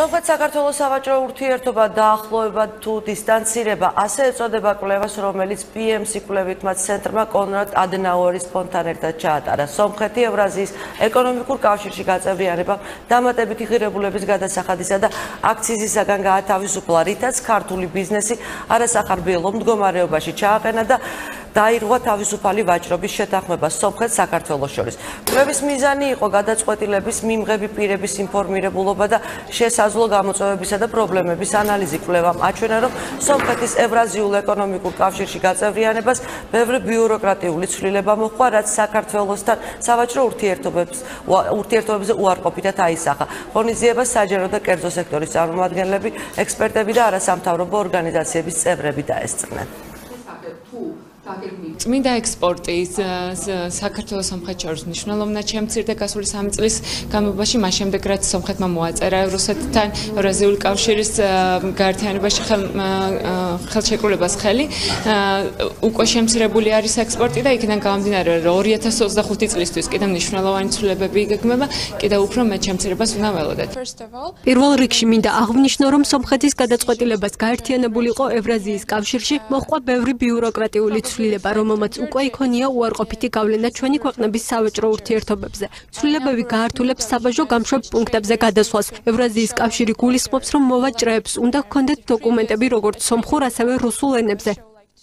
სომხეთ-საქართველოს სავაჭრო ურთიერთობა დაახლოება თუ დისტანცირება ასე ეწოდება კვლევას, რომელიც PM-ს კვლევით მათ ცენტრმა კონრად ადენაუერის ფონდთან ერთად ჩაატარა. სომხეთი ევრაზიის ეკონომიკურ კავშირში გაწევრიანება დამატებითი ღირებულების გადასახადისა და აქციზისაგან გაათავისუფლა, რითაც ქართული ბიზნესი არასახარბიელო მდგომარეობაში ჩააყენა და დაირღვა თავისუფალი ვაჭრობის შეთანხმება სომხეთ-საქართველოს შორის. კვლევის მიზანი იყო გადაწყვეტილების მიმღები პირების ინფორმირებულობა და შესაძლო გამოწვევებისა და პრობლემების ანალიზი. კვლევამ აჩვენა, რომ სომხეთის ევრაზიულ ეკონომიკურ კავშირში გაწევრიანებას ბევრი ბიუროკრატიული ცვლილება მოჰყვა, რაც საქართველოსთან სავაჭრო ურთიერთობებზე უარყოფითად აისახა. ღონისძიებას საჯარო და კერძო სექტორის წარმომადგენლები, ექსპერტები და არასამთავრობო ორგანიზაციების წევრები დაესწრნენ. წმინდა ექსპორტი საქართველოს სომხეთს შორის მნიშვნელოვნად შემცირდა გასული 3 წლის განმავლობაში, მას შემდეგ რაც სომხეთმა მოაწერა რუსეთთან ევრაზიული კავშირის გაერთიანებაში ხელშეკრულებას ხელი, უკვე შემცირებული არის ექსპორტი და იქიდან გამომდინარე, რომ 2025 წლისთვის კიდევ მნიშვნელოვანი ცვლილებები იგეგმება, კიდევ უფრო მეტ შემცირებას უნდა ველოდეთ. პირველ რიგში მინდა აღვნიშნო, რომ სომხეთის გადაწყვეტილებას გაერთიანებულიყო ევრაზიის კავშირში მოჰყვა ბევრი ბიუროკრატიული ცვლილება, რომელმაც უკვე იქონია უარყოფითი გავლენა ჩვენი ქვეყნების სავაჭრო ურთიერთობებზე. ცვლილებები გაართულებს საბაჟო გამშვებ პუნქტებზე გადასვლას. ევრაზიის კავშირი გულისხმობს, რომ მოვაჭრეებს უნდა ჰქონდეთ დოკუმენტები როგორც სომხურ, ასევე რუსულ ენებზე.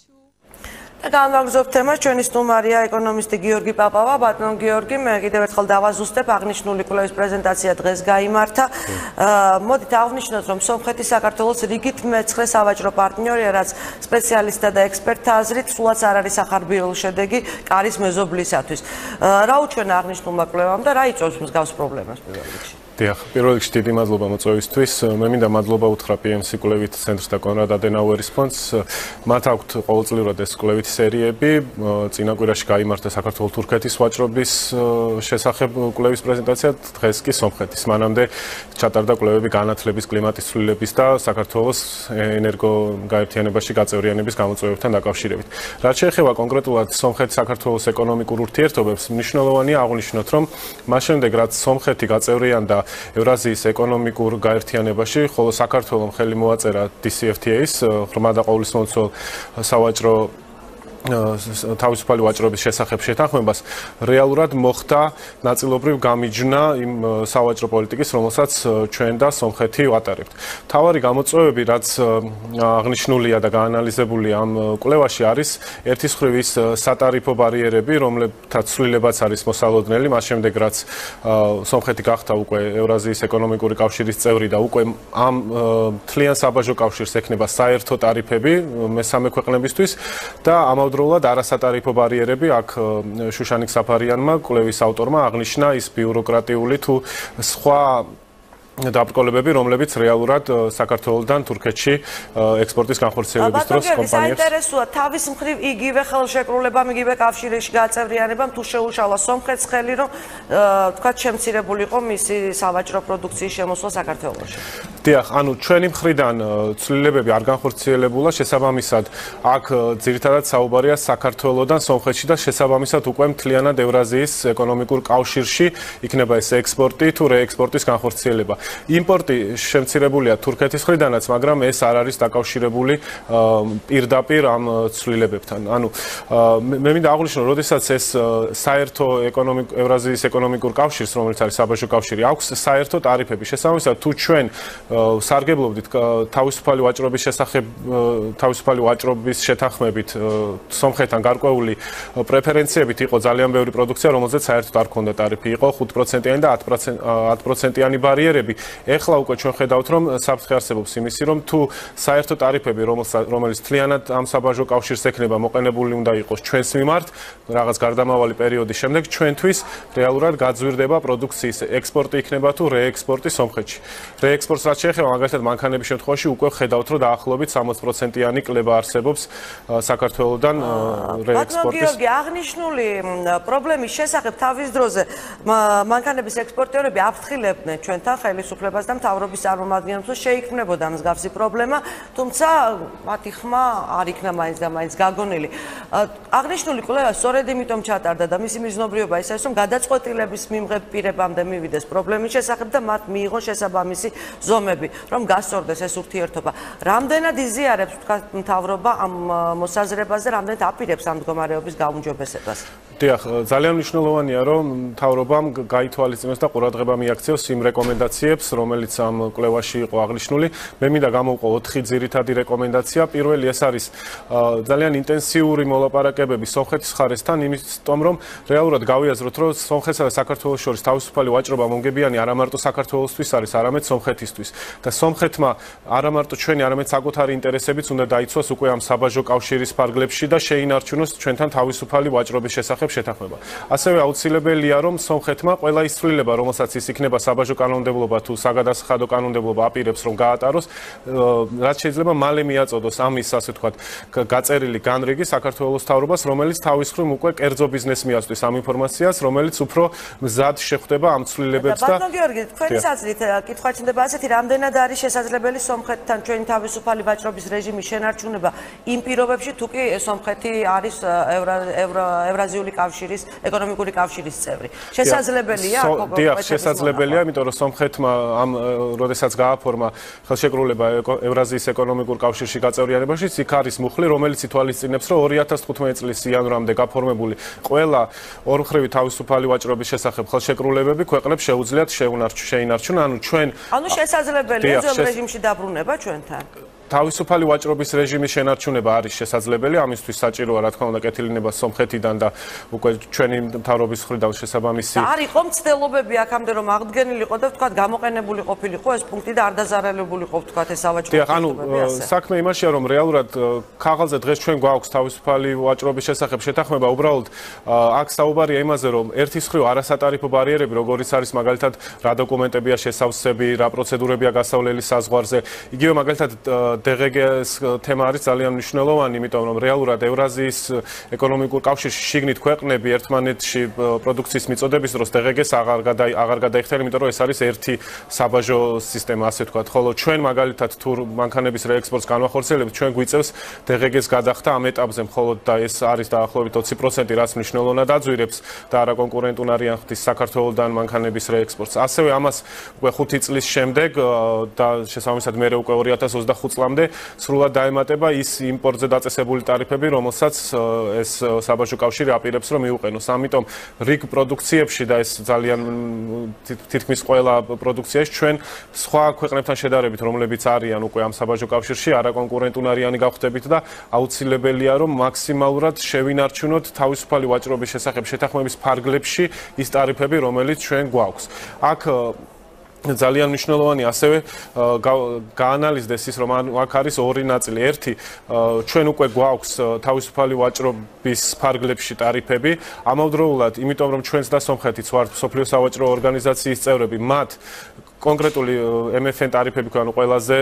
განვაგრძობ თემას, ჩვენი სტუმარია ეკონომისტი გიორგი პაპავა. ბატონ გიორგი, მე კიდევ ერთხელ დავაზუსტებ, აღნიშნული კვლევის პრეზენტაცია დღეს გაიმართა. მოდით აღვნიშნოთ, რომ სომხეთი საქართველოს რიგით მე-9 სავაჭრო პარტნიორია, რაც სპეციალისტთა და ექსპერტთა აზრით სულაც არ არის სახარბიელო შედეგი კარის მეზობლისათვის. რა უჩვენა აღნიშნულმა კვლევამ და რა იწვევს მსგავს პრობლემას პირველ რიგში? პირველ რიგში დიდი მადლობა მოწვევისთვის. მე მინდა მადლობა უთხრა PM-ს კვლევით ცენტრს და კონრად ადენაუერის ფონდს. მათ აქვთ ყოველწლიურად ეს კვლევითი სერიები. წინა კვირაში გაიმართა საქართველოს-თურქეთის ვაჭრობის შესახებ კვლევის პრეზენტაცია, დღეს კი სომხეთის. მანამდე ჩატარდა კვლევები განათლების, კლიმატის ცვლილების და საქართველოს ენერგოგაერთიანებაში გაწევრიანების გამოწვევებთან დაკავშირებით. რაც შეეხება კონკრეტულად სომხეთ-საქართველოს ეკონომიკურ ურთიერთობებს, მნიშვნელოვანია აღვნიშნოთ, რომ მას შემდეგ რაც სომხეთი გაწევრიანდა ევრაზიის ეკონომიკურ გაერთიანებაში, ხოლო საქართველოს ხელი მოაწერა DCFTA-ს, ღრმა და ყოვლისმომცველ სავაჭრო თავისუფალი ვაჭრობის შესახებ შეთანხმებას, რეალურად მოხდა ნაწილობრივ გამიჯნა იმ სავაჭრო პოლიტიკის, რომელსაც ჩვენ და სომხეთი ვატარებთ. მთავარი გამოწვევები, რაც აღნიშნულია და გაანალიზებულია ამ კვლევაში, არის ერთის მხრივ ის სატარიფო ბარიერები, რომლებთაც ცვლილებაც არის მოსალოდნელი, მას შემდეგ რაც სომხეთი გახდა უკვე ევრაზიის ეკონომიკური კავშირის წევრი და უკვე ამ მთლიან საბაჟო კავშირს ექნება საერთო ტარიფები მესამე ქვეყნებისთვის და ამავდროულად არასატარიფო ბარიერები, აქ შუშანიკ საფარიანმა, კვლევის ავტორმა აღნიშნა ის ბიუროკრატიული თუ სხვა დაბრკოლებები, რომლებიც რეალურად საქართველოსთან თურქეთში ექსპორტის განხორციელების დროს კომპანიებს. საინტერესოა, თავის მხრივ იგივე ხელშეკრულებამ, იგივე კავშირში გაწევრიანებამ თუ შეუშალა სომხეთს ხელი, რომ თქვათ შემცირებულიყო მისი სავაჭრო პროდუქციის შემოსვლა საქართველოში. დიახ, ანუ ჩვენი მხრიდან ცვლილებები არ განხორციელებულა, შესაბამისად, აქ ძირითადად საუბარია საქართველოსთან სომხეთში და შესაბამისად უკვე მთლიანად ევრაზიის ეკონომიკურ კავშირში იქნება ეს ექსპორტი თუ რეექსპორტის განხორციელება. იმპორტი შემცირებულია თურქეთის მხრიდანაც, მაგრამ ეს არ არის დაკავშირებული პირდაპირ ამ ცვლილებებთან. ანუ მე მინდა აღვნიშნო, როდესაც ეს საერთო ევრაზიის ეკონომიკურ კავშირს, რომელიც არის საბაჟო კავშირი, აქვს საერთო ტარიფები. შესაბამისად, თუ ჩვენ სარგებლობდით თავისუფალი ვაჭრობის შესახებ, თავისუფალი ვაჭრობის შეთანხმებით სომხეთთან გარკვეული პრეფერენციებით იყო ძალიან ბევრი პროდუქცია, რომელზეც საერთოდ არ ჰქონდა ტარიფი, იყო 5%-იანი და 10%-იანი ბარიერები. ეხლა უკვე ჩვენ ხედავთ, რომ საფრთხე არსებობს იმისი, რომ თუ საერთო ტარიფები, რომელიც მთლიანად ამ საბაჟო კავშირს ექნება, მოყენებული უნდა იყოს ჩვენს მიმართ, რაღაც გარდამავალი პერიოდის შემდეგ ჩვენთვის რეალურად გაძვირდება პროდუქციის ექსპორტი იქნება თუ რეექსპორტი სომხეთში. რეექსპორტს რაც შეეხება, მაგალითად, მანქანების შემთხვევაში უკვე ხედავთ, რომ დაახლოებით 60%-იანი კლება არსებობს საქართველოსთან რეექსპორტის. გიორგი, აღნიშნული პრობლემის შესახებ თავის დროზე მანქანების ექსპორტიორები აფრთხილებდნენ ჩვენთან ხელი ხელისუფლებას და მთავრობის წარმომადგენლებს, რომ შეიქმნებოდა მსგავსი პრობლემა, თუმცა მათი ხმა არ იქნა მაინც და მაინც გაგონილი. აღნიშნული კვლევა სწორედ იმიტომ ჩატარდა და მისი მიზნობრიობა ის არის, რომ გადაწყვეტილების მიმღებ პირებამდე მივიდეს პრობლემის შესახებ და მათ მიიღოს შესაბამისი ზომები, რომ გასწორდეს ეს ურთიერთობა. რამდენად იზიარებს თქვათ მთავრობა ამ მოსაზრებას და რამდენად აპირებს ამ მდგომარეობის გაუმჯობესებას? დიახ, ძალიან მნიშვნელოვანია, რომ მთავრობამ გაითვალისწინოს და ყურადღება მიაქციოს იმ რეკომენდაციებს, რომელიც ამ კვლევაში იყო აღნიშნული. მე მინდა გამოვყო 4 ძირითადი რეკომენდაცია. პირველი ეს არის ძალიან ინტენსიური მოლაპარაკებები სომხეთის მხარესთან, იმიტომ რომ რეალურად გავიაზროთ, რომ სომხეთსა და საქართველოს შორის თავისუფალი ვაჭრობა მომგებიანი არა მარტო საქართველოსთვის არის, არამედ სომხეთისთვის. და სომხეთმა არა მარტო ჩვენი, არამედ საკუთარი ინტერესებიც უნდა დაიცვას უკვე ამ საბაჟო კავშირის ფარგლებში და შეინარჩუნოს ჩვენთან თავისუფალი ვაჭრობის შესახებ შეთანხმება. ასევე აუცილებელია, რომ სომხეთმა ყველა ის ცვლილება, რომელსაც ის იქნება საბაჟო კანონმდებლობა თუ საგადასახადო კანონმდებლობა აპირებს, რომ გაატაროს, რაც შეიძლება მალე მიაწოდოს ამის, ასე ვთქვათ, გაწერილი განრიგი საქართველოს მთავრობას, რომელიც თავის მხრივ უკვე კერძო ბიზნესს მიაწვდის ამ ინფორმაციას, რომელიც უფრო მზად შეხვდება ამ ცვლილებებს და ბატონო გიორგი, თქვენი აზრით კითხვა ჩნდება ასეთი, რამდენად არის შესაძლებელი სომხეთთან ჩვენი თავისუფალი ვაჭრობის რეჟიმის შენარჩუნება იმ პირობებში, თუ კი სომხეთი არის ევრაზიული კავშირის, ეკონომიკური კავშირის წევრი. შესაძლებელია? დიახ, შესაძლებელია, იმიტომ რომ სომხეთმა ამ როდესაც გააფორმა ხელშეკრულება ევრაზიის ეკონომიკურ კავშირში გაწევრიანებაში, იქ არის მუხლი, რომელიც ითვალისწინებს, რომ 2015 წლის იანვრამდე გაფორმებული ყველა ორმხრივი თავისუფალი ვაჭრობის შესახებ ხელშეკრულებები ქვეყნებს შეუძლიათ შეინარჩუნონ, ანუ ჩვენ ანუ შესაძლებელია ძველ რეჟიმში დაბრუნება ჩვენთან? თავისუფალი ვაჭრობის რეჟიმის შენარჩუნება არის შესაძლებელი, ამისთვის საჭიროა რა თქმა უნდა კეთილინება სომხეთიდან და უკვე ჩვენი მთავრობის მხრიდან შესაბამისი. არ იყო მცდელობები აქამდე რომ აღდგენილიყო და ვთქვათ გამოყენებული ყოფილიყო ეს პუნქტი და არ დაზარალებულიყო ვთქვათ ეს სავაჭრო. დიახ, ანუ საქმე იმაშია რომ რეალურად ქაღალდზე დღეს ჩვენ გვაქვს თავისუფალი ვაჭრობის შესახებ შეთანხმება, უბრალოდ აქ საუბარია იმაზე რომ ერთის მხრივ არასატარიფო ბარიერები, როგორიც არის მაგალითად რა დოკუმენტებია შესავსები, რა პროცედურებია გასავლელი საზღვარზე, იგივე მაგალითად DGG-ს თემა არის ძალიან მნიშვნელოვანი, იმიტომ რომ რეალურად ევრაზიის ეკონომიკურ კავშირში შიგნით ქვეყნები ერთმანეთში პროდუქციის მიწოდების დროს DGG-ს აღარ გადაიხდიან, იმიტომ რომ ეს არის ერთი საბაჟო სისტემა, ასე ვთქვათ. ხოლო ჩვენ მაგალითად თუ მანქანების რეექსპორტს განვახორციელებთ, ჩვენ გვიწევს DGG-ს გადახდა ამ ეტაპზე, მხოლოდ და ეს არის დაახლოებით 20%, რაც მნიშვნელოვნად აძვირებს და არაკონკურენტუნარიან ხდის საქართველოსთან მანქანების რეექსპორტს. ასევე ამას უკვე 5 წლის შემდეგ და შესაბამისად მე უკვე 2025 წლამდე სრულად დაემატება ის იმპორტზე დაწესებული ტარიფები, რომელსაც ეს საბაჟო კავშირი აპირებს რომ მიუყენოს. ამიტომ რიგ პროდუქციებში და ეს ძალიან თითქმის ყველა პროდუქციაში ჩვენ სხვა ქვეყნებთან შედარებით, რომლებიც არიან უკვე ამ საბაჟო კავშირში, არაკონკურენტუნარიანი გავხდებით და აუცილებელია რომ მაქსიმალურად შევინარჩუნოთ თავისუფალი ვაჭრობის შესახებ შეთანხმების ფარგლებში ის ტარიფები, რომელიც ჩვენ გვაქვს. აქ ძალიან მნიშვნელოვანი ასევე გაანალიზდეს ის, რომ აქ არის ორი ნაწილი. ერთი, ჩვენ უკვე გვაქვს თავისუფალი ვაჭრობის ფარგლებში ტარიფები, ამავდროულად, იმიტომ რომ ჩვენც და სომხეთიც ვართ მსოფლიო სავაჭრო ორგანიზაციის წევრები, მათ კონკრეტული MFN ტარიფები ქვია, ანუ ყველაზე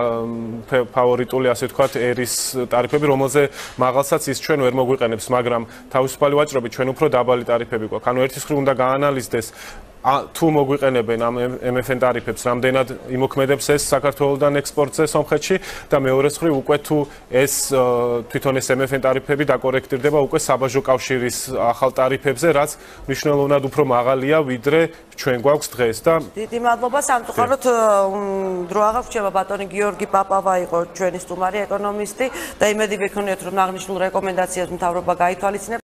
ფავორიტული, ასე ვთქვათ, ერის ტარიფები, რომელზე მაღალსაც ის ჩვენ ვერ მოგვიყენებს, მაგრამ თავისუფალი ვაჭრობით ჩვენ უფრო დაბალი ტარიფები გვაქვს. ანუ ერთის მხრივ უნდა გაანალიზდეს თუ მოგვიყენებენ ამ MFN ტარიფებს, რამდენად იმოქმედებს ეს საქართველოსთან ექსპორტზე სომხეთში და მეორეს მხრივ უკვე თუ ეს თვითონ ეს MFN ტარიფები დაკორექტირდება უკვე საბაჟო კავშირის ახალ ტარიფებზე, რაც მნიშვნელოვნად უფრო მაღალია ვიდრე ჩვენ გვაქვს დღეს და დიდი მადლობა სამწუხაროდ დრო აღარ გვჭირდება ბატონი გიორგი პაპავა იყო ჩვენი სტუმარი ეკონომისტი და იმედი ვიქონიოთ რომ აღნიშნულ რეკომენდაციას მთავრობა გაითვალისწინებს.